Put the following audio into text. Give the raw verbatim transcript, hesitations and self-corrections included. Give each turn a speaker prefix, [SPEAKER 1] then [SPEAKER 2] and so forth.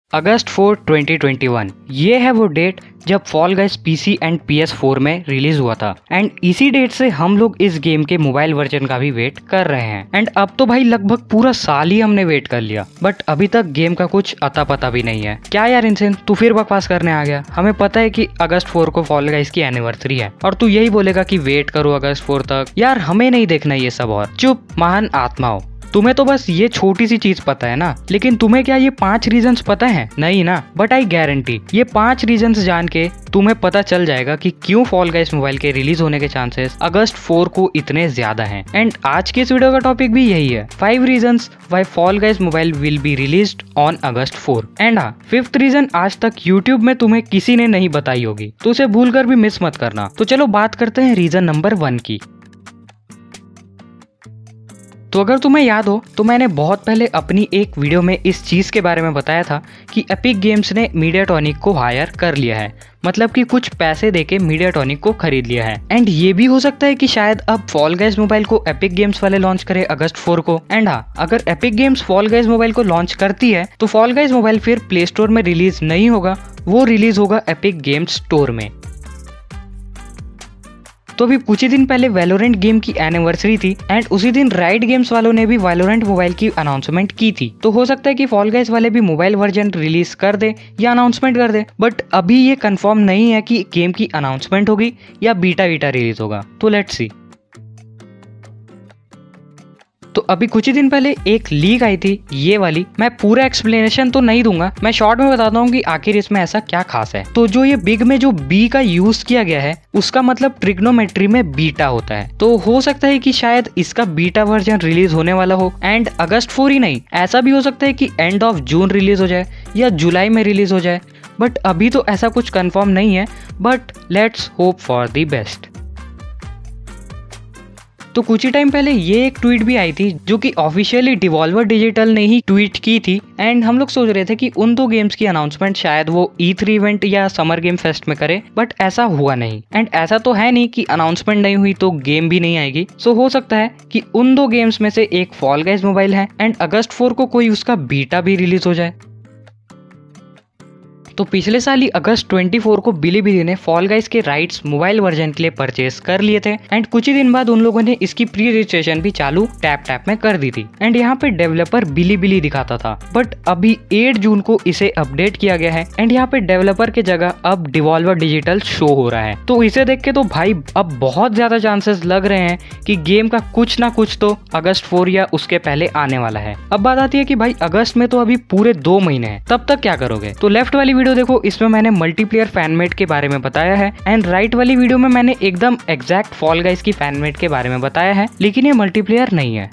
[SPEAKER 1] अगस्त fourth twenty twenty one ये है वो डेट जब Fall Guys PC and P S four में रिलीज हुआ था एंड इसी डेट से हम लोग इस गेम के मोबाइल वर्जन का भी वेट कर रहे हैं। एंड अब तो भाई लगभग पूरा साल ही हमने वेट कर लिया, बट अभी तक गेम का कुछ अता पता भी नहीं है। क्या यार इनसेन, तू फिर बकवास करने आ गया? हमें पता है कि अगस्त फोर को फॉल गाइस की एनिवर्सरी है और तू यही बोलेगा कि वेट करो अगस्त फोर तक। यार हमें नहीं देखना ये सब, और चुप महान आत्माओं, तुम्हें तो बस ये छोटी सी चीज पता है ना, लेकिन तुम्हें क्या ये पांच रीजंस पता है? नहीं ना, बट आई गारंटी ये पांच रीजंस जान के तुम्हें पता चल जाएगा कि क्यों फॉल गाइस मोबाइल के रिलीज होने के चांसेस अगस्त फोर को इतने ज्यादा हैं। एंड आज के इस वीडियो का टॉपिक भी यही है, five reasons why Fall Guys mobile will be released on August four. And हाँ, फिफ्थ रीजन आज तक यूट्यूब में तुम्हें किसी ने नहीं बताई होगी, तो उसे भूल कर भी मिस मत करना। तो चलो बात करते हैं रीजन नंबर वन की। तो अगर तुम्हें याद हो तो मैंने बहुत पहले अपनी एक वीडियो में इस चीज के बारे में बताया था कि एपिक गेम्स ने मीडियाटॉनिक को हायर कर लिया है, मतलब कि कुछ पैसे देके मीडियाटॉनिक को खरीद लिया है। एंड ये भी हो सकता है कि शायद अब फॉल गाइस मोबाइल को एपिक गेम्स वाले लॉन्च करे अगस्त फोर को। एंड हाँ, अगर Epic Games Fall Guys mobile को लॉन्च करती है तो फॉल गाइस मोबाइल फिर प्ले स्टोर में रिलीज नहीं होगा, वो रिलीज होगा एपिक गेम्स स्टोर में। तो अभी कुछ ही दिन पहले वैलोरेंट गेम की एनिवर्सरी थी एंड उसी दिन राइट गेम्स वालों ने भी वैलोरेंट मोबाइल की अनाउंसमेंट की थी। तो हो सकता है कि फॉल गाइस वाले भी मोबाइल वर्जन रिलीज कर दे या अनाउंसमेंट कर दे, बट अभी ये कंफर्म नहीं है कि गेम की अनाउंसमेंट होगी या बीटा वीटा रिलीज होगा। तो लेट्स सी। तो अभी कुछ ही दिन पहले एक लीक आई थी ये वाली, मैं पूरा एक्सप्लेनेशन तो नहीं दूंगा, मैं शॉर्ट में बताता हूँ कि आखिर इसमें ऐसा क्या खास है। तो जो ये बिग में जो बी का यूज किया गया है उसका मतलब ट्रिग्नोमेट्री में बीटा होता है। तो हो सकता है कि शायद इसका बीटा वर्जन रिलीज होने वाला हो एंड अगस्त फोर ही नहीं, ऐसा भी हो सकता है कि एंड ऑफ जून रिलीज हो जाए या जुलाई में रिलीज हो जाए, बट अभी तो ऐसा कुछ कंफर्म नहीं है, but let's hope for the best. तो कुछ ही टाइम पहले ये एक ट्वीट भी आई थी जो कि ऑफिशियली डिवॉल्वर डिजिटल ने ही ट्वीट की थी एंड हम लोग सोच रहे थे कि उन दो गेम्स की अनाउंसमेंट शायद वो ई थ्री इवेंट या समर गेम फेस्ट में करे, बट ऐसा हुआ नहीं। एंड ऐसा तो है नहीं कि अनाउंसमेंट नहीं हुई तो गेम भी नहीं आएगी। सो हो सकता है कि उन दो गेम्स में से एक फॉल गाइस मोबाइल है एंड अगस्त फोर को कोई उसका बीटा भी रिलीज हो जाए। तो पिछले साल ही अगस्त ट्वेंटी फोर को बिलीबिली ने फॉल गाइस के राइट्स मोबाइल वर्जन के लिए परचेस कर लिए थे एंड कुछ ही दिन बाद उन लोगों ने इसकी प्री रजिस्ट्रेशन भी चालू टैप टैप में कर दी थी। एंड यहाँ पे डेवलपर बिलीबिली दिखाता था, बट अभी एट जून को इसे अपडेट किया गया है एंड यहाँ पे डेवलपर के जगह अब डिवॉल्वर डिजिटल शो हो रहा है। तो इसे देख के तो भाई अब बहुत ज्यादा चांसेस लग रहे हैं कि गेम का कुछ ना कुछ तो अगस्त फोर या उसके पहले आने वाला है। अब बात आती है कि भाई अगस्त में तो अभी पूरे दो महीने हैं, तब तक क्या करोगे? तो लेफ्ट वाली वीडियो देखो, इसमें मैंने मल्टीप्लेयर फैनमेट के बारे में बताया है एंड राइट वाली वीडियो में मैंने एकदम एग्जैक्ट फॉल गाइस की फैनमेट के बारे में बताया है, लेकिन ये मल्टीप्लेयर नहीं है।